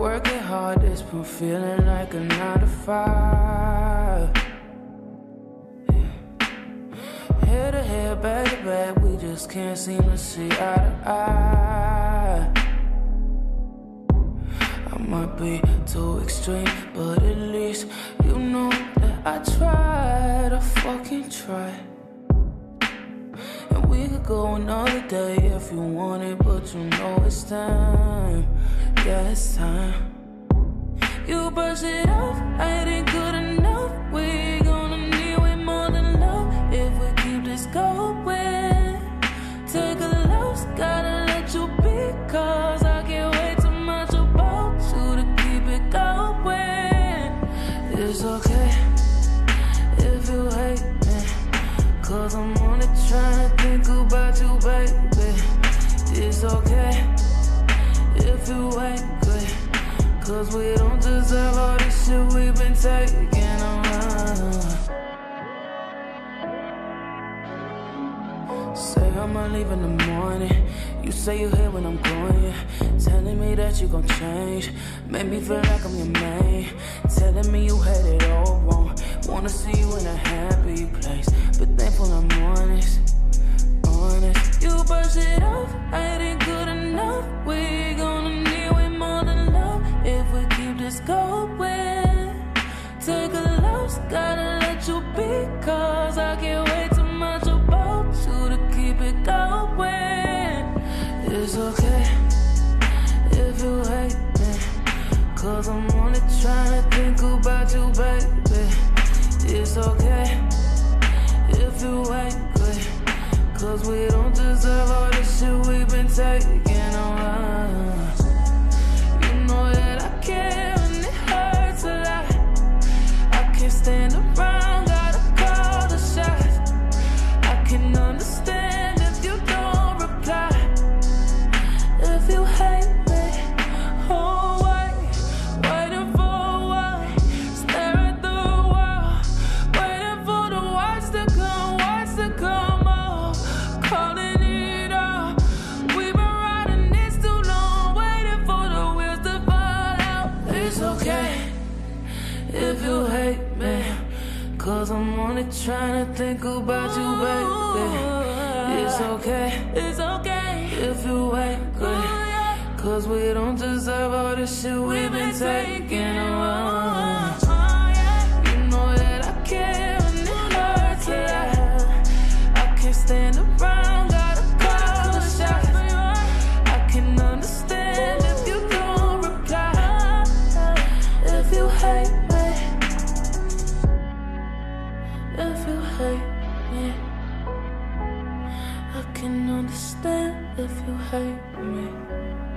working hard, it's been feeling like a 9 to 5. Head to head, back to back, we just can't seem to see eye to eye. I might be too extreme, but at least you know that I tried, I fucking tried. And we could go another day if you want it, but you know it's time, yeah, it's time. You brush it off, I ain't good enough. We gonna need way more than love if we keep this going. Take a loss, gotta let you be, cause I get way too much about you to keep it going. It's okay if you hate me, cause I'm only trying to think about you, baby. It's okay if you ain't good, cause we don't deserve all this shit we've been taking around. Say I'ma leave in the morning, you say you here when I'm going, yeah. Telling me that you gon' change, make me feel like I'm your man. Telling me you had it all wrong, wanna see you in a happy place, but thankful I'm honest. You brush it off, I ain't good enough. We gonna need way more than love if we keep this going. Take a loss, gotta let you be, cause I get way too much about you to keep it going. It's okay if you hate me, cause I'm only trying to think about you, baby. It's okay if you ain't good, cause we don't deserve all this shit we've been taking around. You know that I care when it hurts a lot. I can't stand around, gotta call the shots. I can understand if you don't reply. If you hate me, oh wait, waiting for what? Stare at the wall, waiting for the words to come, words to come up. Calling it off, we've been riding this too long, waiting for the wheels to fall out. It's okay if you hate me, cause I'm only trying to think about you, baby. It's okay if you ain't good, cause we don't deserve all this shit we've been taking around. You know that I care when it hurts a lot. I can't stand around, gotta call the shots. I can understand if you don't reply. If you hate me, if you hate me, I can understand if you hate me.